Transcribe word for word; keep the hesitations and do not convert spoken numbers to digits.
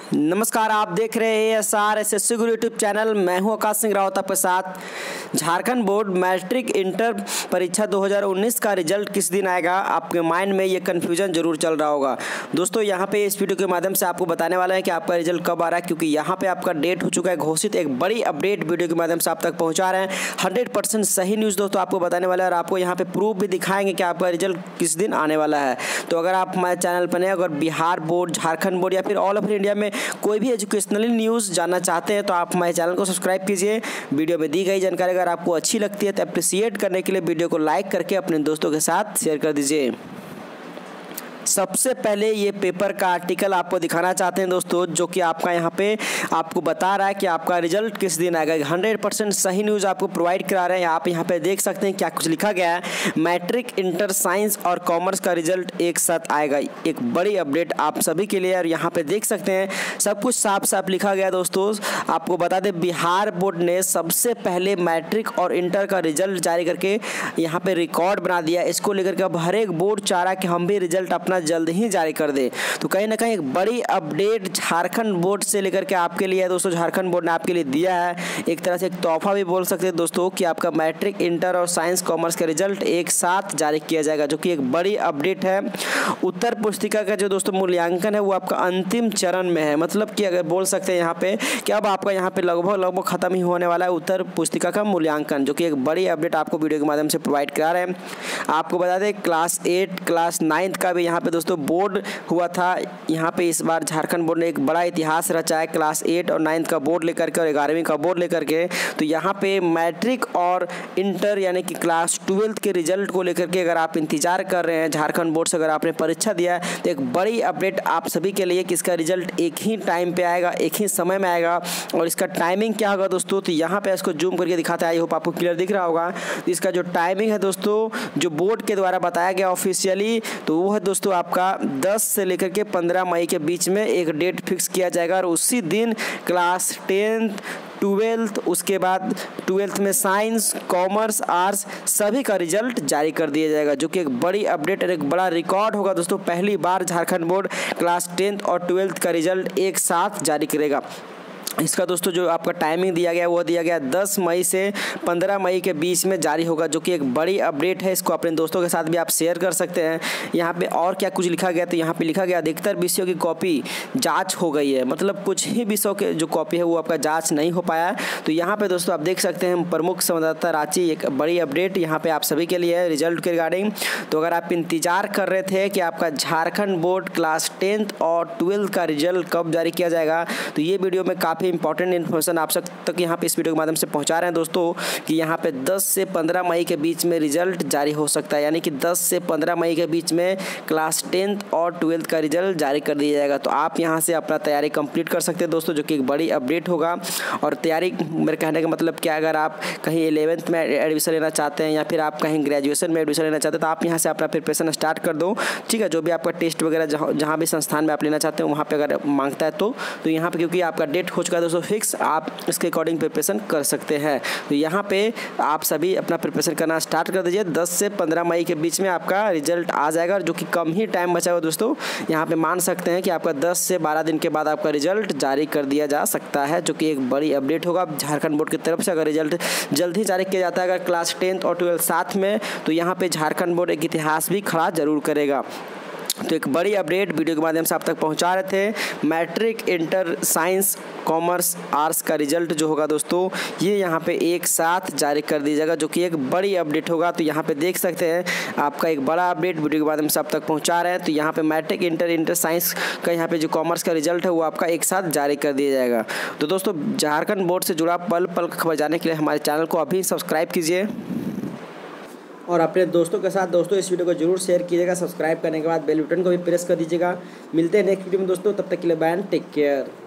नमस्कार, आप देख रहे हैं S R S S C Guru YouTube channel. मैं हूं आकाश सिंह रावत आपके साथ। झारखंड बोर्ड मैट्रिक इंटर परीक्षा दो हज़ार उन्नीस का रिजल्ट किस दिन आएगा, आपके माइंड में ये कन्फ्यूजन जरूर चल रहा होगा। दोस्तों यहां पे इस वीडियो के माध्यम से आपको बताने वाला है कि आपका रिजल्ट कब आ रहा है, क्योंकि यहाँ पे आपका डेट हो चुका है घोषित। एक बड़ी अपडेट वीडियो के माध्यम से आप तक पहुँचा रहे हैं। हंड्रेड परसेंट सही न्यूज़ दोस्तों आपको बताने वाला है, और आपको यहाँ पे प्रूफ भी दिखाएंगे कि आपका रिजल्ट किस दिन आने वाला है। तो अगर आप हमारे चैनल पर नए, अगर बिहार बोर्ड, झारखंड बोर्ड या फिर ऑल ओवर इंडिया में कोई भी एजुकेशनली न्यूज़ जानना चाहते हैं तो आप हमारे चैनल को सब्सक्राइब कीजिए। वीडियो में दी गई जानकारी अगर आपको अच्छी लगती है तो अप्रिशिएट करने के लिए वीडियो को लाइक करके अपने दोस्तों के साथ शेयर कर दीजिए। सबसे पहले ये पेपर का आर्टिकल आपको दिखाना चाहते हैं दोस्तों, जो कि आपका यहाँ पे आपको बता रहा है कि आपका रिजल्ट किस दिन आएगा। हंड्रेड परसेंट सही न्यूज़ आपको प्रोवाइड करा रहे हैं। आप यहाँ पे देख सकते हैं क्या कुछ लिखा गया है। मैट्रिक, इंटर, साइंस और कॉमर्स का रिजल्ट एक साथ आएगा। एक बड़ी अपडेट आप सभी के लिए। और यहाँ पे देख सकते हैं सब कुछ साफ साफ लिखा गया दोस्तों। आपको बता दें, बिहार बोर्ड ने सबसे पहले मैट्रिक और इंटर का रिजल्ट जारी करके यहाँ पे रिकॉर्ड बना दिया। इसको लेकर के अब हर एक बोर्ड चाह रहा है कि हम भी रिजल्ट अपना जल्द ही जारी कर दे। तो कहीं ना कहीं एक बड़ी अपडेट झारखंड बोर्ड से लेकर के आपके लिए है दोस्तों। झारखंड बोर्ड ने आपके लिए दिया है एक तरह से एक तोहफा भी बोल सकते हैं दोस्तों, कि आपका मैट्रिक, इंटर और साइंस कॉमर्स का रिजल्ट एक साथ जारी किया जाएगा, जो कि एक बड़ी अपडेट है। उत्तर पुस्तिका का जो दोस्तों मूल्यांकन है वो आपका अंतिम चरण में है। मतलब कि अगर बोल सकते हैं यहाँ पे कि अब आपका यहाँ पे लगभग लगभग खत्म ही होने वाला है उत्तर पुस्तिका का मूल्यांकन, जो कि एक बड़ी अपडेट आपको वीडियो के माध्यम से प्रोवाइड करा रहे हैं। आपको बता दें, क्लास एट, क्लास नाइन्थ का भी यहाँ पे दोस्तों बोर्ड हुआ था। यहाँ पे इस बार झारखंड बोर्ड ने एक बड़ा इतिहास रचा है। क्लास एट और नाइन्थ का बोर्ड लेकर के और ग्यारहवीं का बोर्ड लेकर के। तो यहाँ पे मैट्रिक और इंटर यानी कि क्लास ट्वेल्थ के रिजल्ट को लेकर के अगर आप इंतजार कर रहे हैं झारखंड बोर्ड से, अगर आपने परीक्षा दिया है, तो एक बड़ी अपडेट आप सभी के लिए कि इसका रिजल्ट एक ही टाइम पे आएगा, एक ही समय में आएगा। और इसका टाइमिंग क्या होगा दोस्तों, तो यहाँ पे इसको जूम करके दिखाता है। आई होप आपको क्लियर दिख रहा होगा। इसका जो टाइमिंग है दोस्तों, जो बोर्ड के द्वारा बताया गया ऑफिशियली, तो वो है दोस्तों आपका दस से लेकर के पंद्रह मई के बीच में एक डेट फिक्स किया जाएगा। और उसी दिन क्लास टेंथ, ट्वेल्थ, उसके बाद ट्वेल्थ में साइंस, कॉमर्स, आर्ट्स सभी का रिजल्ट जारी कर दिया जाएगा, जो कि एक बड़ी अपडेट और एक बड़ा रिकॉर्ड होगा दोस्तों। पहली बार झारखंड बोर्ड क्लास टेंथ और ट्वेल्थ का रिजल्ट एक साथ जारी करेगा। इसका दोस्तों जो आपका टाइमिंग दिया गया वो दिया गया दस मई से पंद्रह मई के बीच में जारी होगा, जो कि एक बड़ी अपडेट है। इसको अपने दोस्तों के साथ भी आप शेयर कर सकते हैं। यहाँ पे और क्या कुछ लिखा गया, तो यहाँ पे लिखा गया अधिकतर विषयों की कॉपी जांच हो गई है। मतलब कुछ ही विषयों के जो कॉपी है वो आपका जांच नहीं हो पाया है। तो यहाँ पे दोस्तों आप देख सकते हैं प्रमुख संवाददाता रांची, एक बड़ी अपडेट यहाँ पे आप सभी के लिए है रिजल्ट के रिगार्डिंग। तो अगर आप इंतजार कर रहे थे कि आपका झारखंड बोर्ड क्लास टेंथ और ट्वेल्थ का रिजल्ट कब जारी किया जाएगा, तो ये वीडियो में काफ़ी इंपॉर्टेंट इन्फॉर्मेशन आप सब तक यहाँ पे इस वीडियो के माध्यम से पहुँचा रहे हैं दोस्तों, कि यहाँ पे दस से पंद्रह मई के बीच में रिजल्ट जारी हो सकता है। यानी कि दस से पंद्रह मई के बीच में क्लास टेंथ और ट्वेल्थ का रिजल्ट जारी कर दिया जाएगा। तो आप यहाँ से अपना तैयारी कंप्लीट कर सकते हैं दोस्तों, जो कि एक बड़ी अपडेट होगा। और तैयारी मेरे कहने का मतलब क्या, अगर आप कहीं इलेवेंथ में एडमिशन लेना चाहते हैं या फिर आप कहीं ग्रेजुएशन में एडमिशन लेना चाहते हैं, तो आप यहाँ से अपना प्रिपरेशन स्टार्ट कर दो। ठीक है, जो भी आपका टेस्ट वगैरह जहाँ जहाँ भी संस्थान में आप लेना चाहते हैं वहाँ पर अगर मांगता है तो तो यहाँ पर क्योंकि आपका डेट हो चुका है दोस्तों फिक्स, आप इसके अकॉर्डिंग प्रिपरेशन कर सकते हैं। तो यहाँ पे आप सभी अपना प्रिपरेशन करना स्टार्ट कर दीजिए। दस से पंद्रह मई के बीच में आपका रिजल्ट आ जाएगा, जो कि कम ही टाइम बचा हुआ दोस्तों। यहाँ पे मान सकते हैं कि आपका दस से बारह दिन के बाद आपका रिजल्ट जारी कर दिया जा सकता है, जो कि एक बड़ी अपडेट होगा झारखंड बोर्ड की तरफ से। अगर रिजल्ट जल्द ही जारी किया जाता है, अगर क्लास टेंथ और ट्वेल्थ साथ में, तो यहाँ पे झारखंड बोर्ड एक इतिहास भी खड़ा जरूर करेगा। तो एक बड़ी अपडेट वीडियो के माध्यम से आप तक पहुंचा रहे थे। Matric, inter, science, commerce, arts का रिजल्ट जो होगा दोस्तों, ये यहाँ पे एक साथ जारी कर दिया जाएगा, जो कि एक बड़ी अपडेट होगा। तो यहाँ पे देख सकते हैं आपका एक बड़ा अपडेट वीडियो के माध्यम से आप तक पहुँचा रहे हैं। तो यहाँ पे मैट्रिक, इंटर, इंटर साइंस का यहाँ पे जो कॉमर्स का रिजल्ट है वो आपका एक साथ जारी कर दिया जाएगा। तो दोस्तों झारखंड बोर्ड से जुड़ा पल पल खबर जानने के लिए हमारे चैनल को अभी सब्सक्राइब कीजिए, और अपने दोस्तों के साथ दोस्तों इस वीडियो को जरूर शेयर कीजिएगा। सब्सक्राइब करने के बाद बेल बटन को भी प्रेस कर दीजिएगा। मिलते हैं नेक्स्ट वीडियो में दोस्तों, तब तक के लिए बाय, टेक केयर।